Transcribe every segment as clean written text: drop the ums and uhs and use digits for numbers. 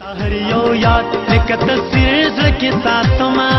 हरियो याद लिखत सिर्ज के साथ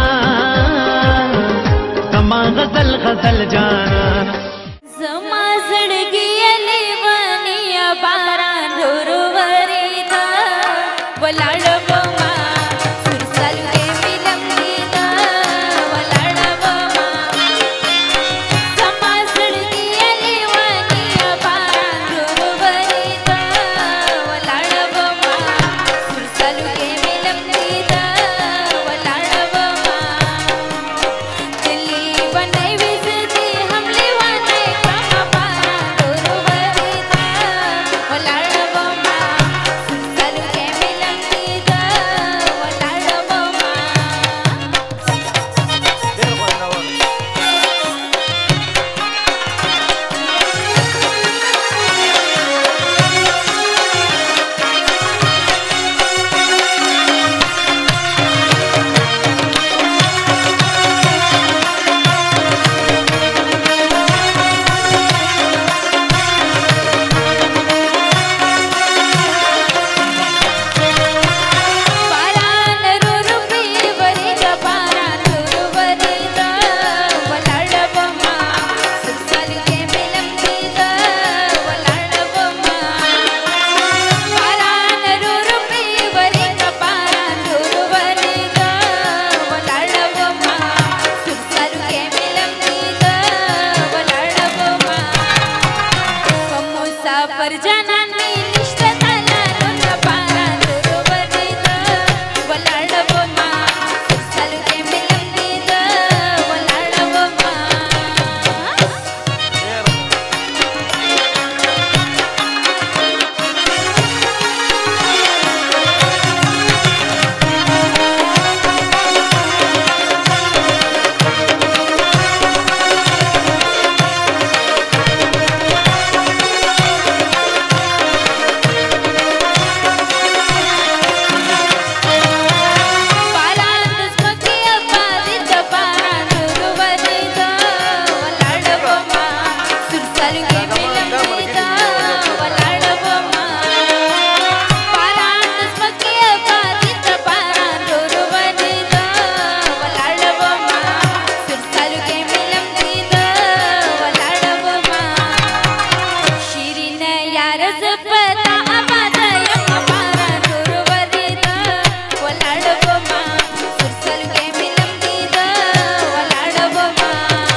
तमा गजल गजल जाना जमा सड़गी अलीवनिया बारा धुरवरी दा वलाड़ बमा सुरसल के मिलंगी दा वलाड़ बमा जमा सड़गी अलीवनिया बारा धुरवरी दा वलाड़ बमा सुरसल के मिलंगी दा वलाड़ बमा दिल्ली बनाई विजती हमले वाने कमा बारा धुरवरी दा वलाड़ बमा सुरसल के मिलंगी दा वलाड़ बमा पारान रुरुपी वरी दा पारा धुरवरी दा वलाड़ बमा सुरसल के मिलंगी दा वलाड़ बमा पारान रुरुपी वरी दा पारा धुरवरी दा वलाड़ बमा सुरसल के मिलंगी दा वलाड़ बमा मुसाफर जनानी निष्ठा तला नुना पारा धुरवरी दा वलाड़ बमा सुरसल के मिलंगी दा वलाड़ बमा पारान दुस्मती अबादी दा पारा धुरवरी दा वलाड़ बमा सुरसल के मिलंगी दा वलाड़ बमा पारान दुस्मती अबादी दा पारा धुरवरी दा वलाड़ बमा सुरसल के मिलंगी दा वलाड़ बमा शिरीन यार जपता आबाद यम्मा पारा धुरवरी दा वलाड़ बमा सुरसल के मिलंगी दा वलाड़ बमा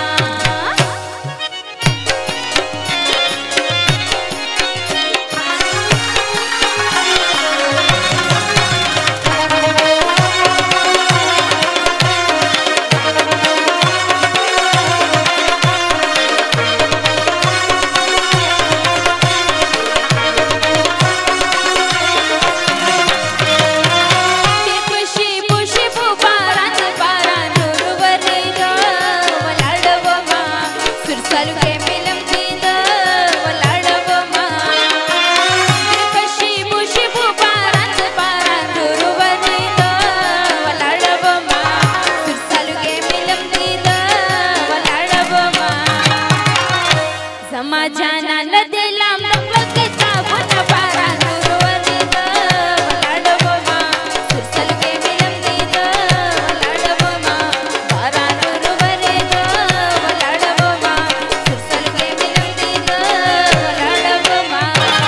खुशी खुशी पारा धुरवरी दा वलाड़ बमा सुरसल के मिलंगी दा वलाड़ बमा खुशी खुशी पारा धुरवरी दा वलाड़ बमा सुरसल के मिलंगी दा वलाड़ बमा जमा जाना न दिलाम के ताबन पारा धुरवरी दा वलाड़ बमा सुरसल के मिलंगी दा वलाड़ बमा पारा धुरवरी दा वलाड़ बमा सुरसल के मिलंगी दा वलाड़ बमा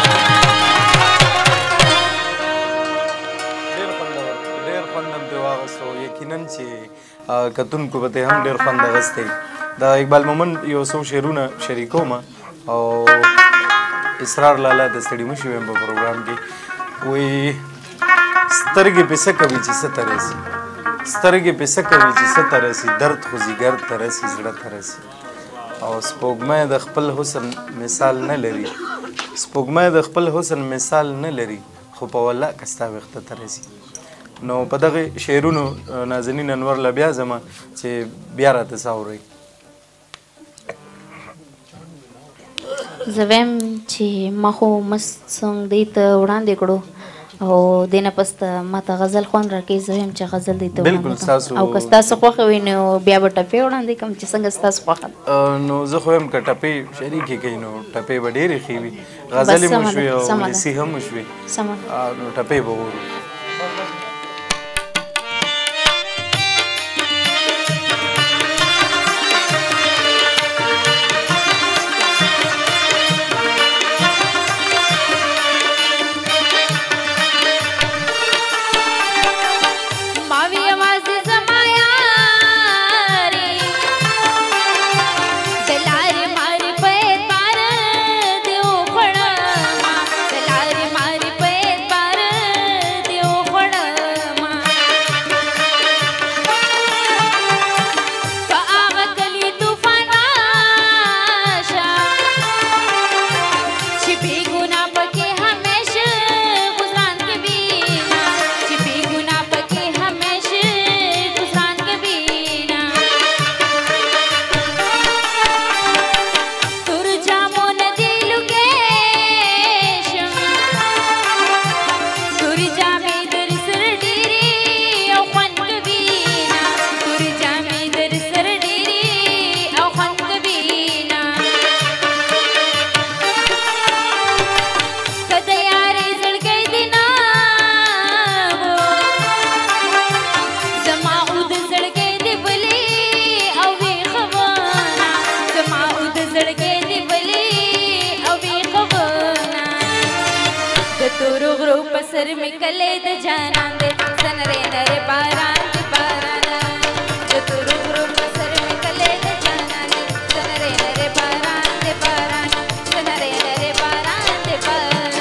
ډېر خوند هم ترې واخیستو یقینا چې کتونکو به ترې هم ډېر خوند اخیستی د اقبال مومند یو څو شعرونه شریکوم او اسرار لالا د ستړي مه شوی یم په پروګرام کې وایي سترګې پې څه کوي چې څه ته رسي سترګې پې څه کوي چې څه ته رسي درد خو ځیګر ته رسي زړه ته رسي او سپوږمۍ د خپل حسن مثال نه لري سپوږمۍ د خپل حسن مثال نه لري خو په والله که ستا ویښته ته رسي نو په دغه شعرونو نازنین انور له بیا ځمه چې بیا راته څه اورئ زه وایم چې ما خو مست سونګ دې ته وړاندې کړو او دینه پسته ماته غزل خوند راکړي زه وایم چې غزل دې ته بالکل ستاسو او که ستاسو خوښه وي نو بیا به ټپې وړاندې کړم چې څنګه ستاسو خوښه ده نو زه خو وایم که ټپې شریکې کوي نو ټپې به ډېرې ښې وي غزلې مو شوې او ولسي هم شوې سمه نو ټپې به وورو د جانان دې سنره نره باران دې باران جو تور غرو سر می کله د جانان دې سنره نره باران دې باران سنره نره باران دې باران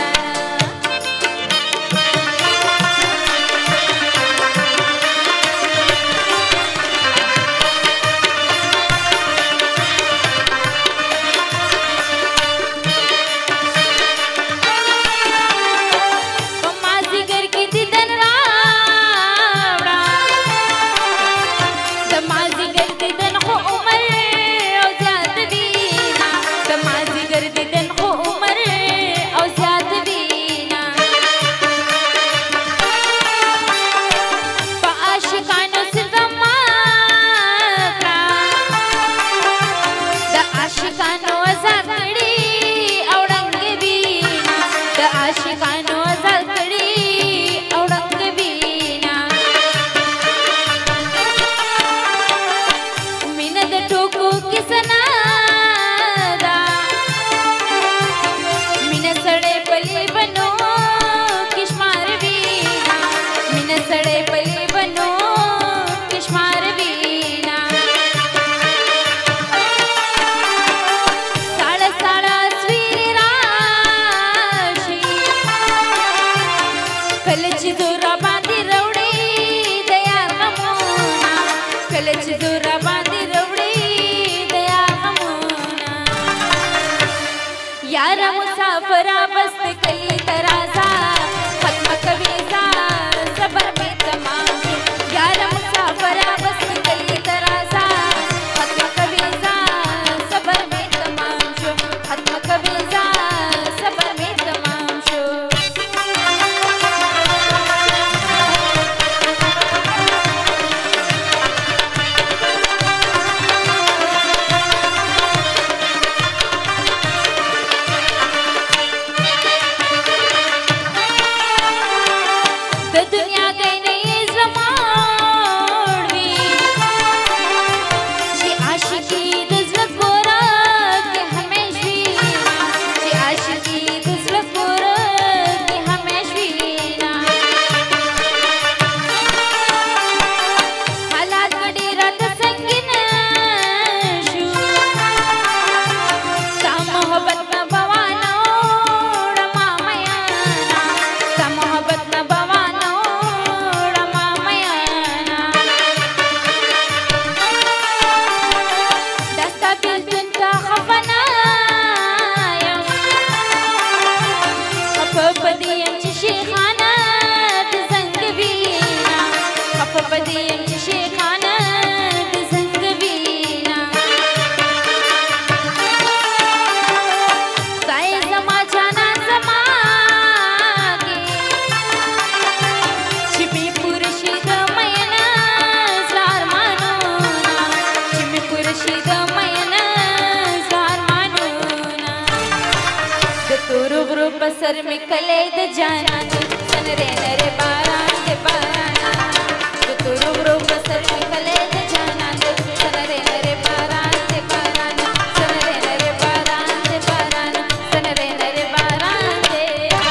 सर में कले द जाना सनरे नरे बारान दे बाराना तो रो सर में कले द जाना सनरे नरे बारान दे बाराना सनरे नरे बारान दे बाराना सनरे नरे बारान दे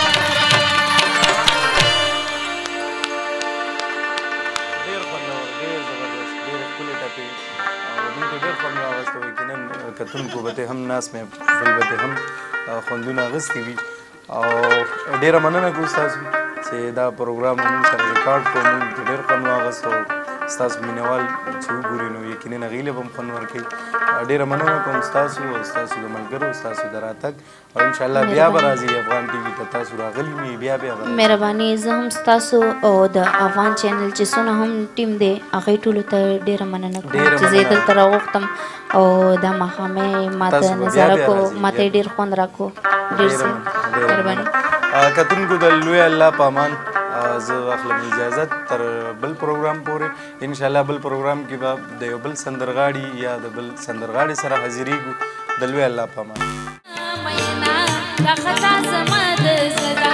ډیر خوندور ډیر زبردست ډیر ښکلې ټپې او موږ ډېر خوند راوستی وي یقینا کتونکو به هم ناس مې بل به هم خوندونه اخیستي وي او ډیره مننه کوم تاسو چې دا پروګرام موږ سره ریکارډ کوو موږ ډېر خوند واخیست او ستاسو مینوال چې وګوري نو یقینا هغوی له به هم خوند ورکوي ډیره مننه کوم ستاسو او ستاسو د ملګرو ستاسو د راتګ او انشاءالله بیا به راځي افغان ټي وي ته تاسو راغلي مې بیا به مهرباني زه هم ستاسو او د افغان چینل چې څونه هم ټیم دی هغوی ټولو ته ډیره مننه کوم چې زه یې دلته راوغوښتم او دا ماښامې ماته نظاره کو ماته یې ډېر خوند راکو ډېر ښه مهرباني کتونکو د لوی الله په امان زه اخلم اجازت تر بل پروګرام پورې انشاءالله بل پروګرام کې به د یو بل سندرغاړي یا د بل سندرغاړي سره حاضرېږو د لوی الله په امان